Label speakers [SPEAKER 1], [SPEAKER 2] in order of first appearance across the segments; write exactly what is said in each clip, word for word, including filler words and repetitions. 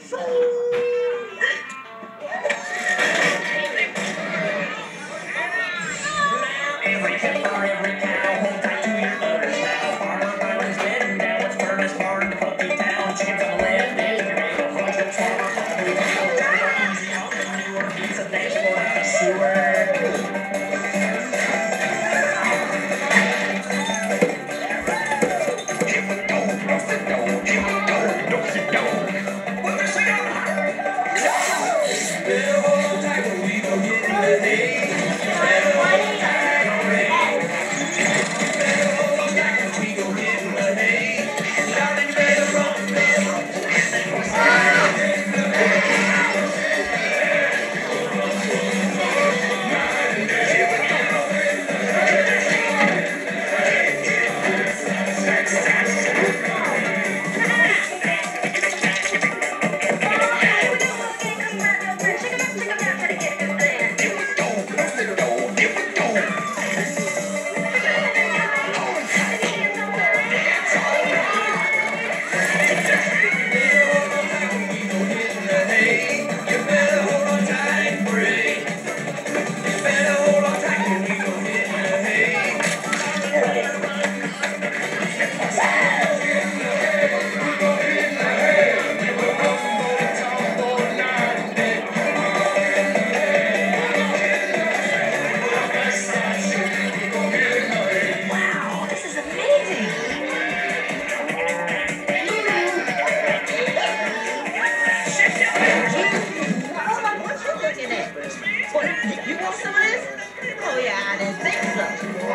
[SPEAKER 1] Every heifer, every cow, hold tight to your mother's cow. Farmer Byron's getting down. What's furnace barn to Puppy Town? Chickens on the left, eggs are made of fudge. What's farmer Puppy Town? Down easy on the manure, piece of dashboard out of sewer.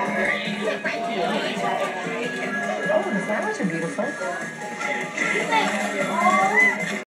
[SPEAKER 2] Oh, the flowers are beautiful.